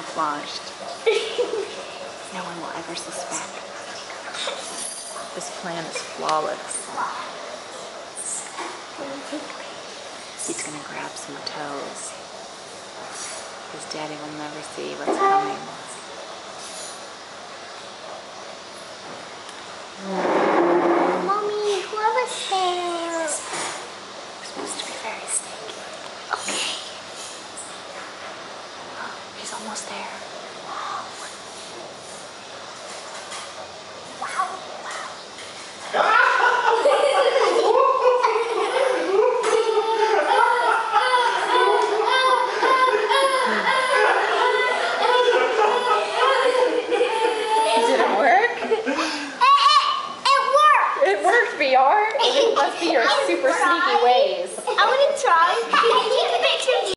camouflaged. No one will ever suspect. This plan is flawless. He's gonna grab some toes. His daddy will never see what's coming. Mommy, whoever's there. We're supposed to be very sneaky. Okay. Oh, he's almost there. It worked. It worked, VR. It must be your super sneaky ways. I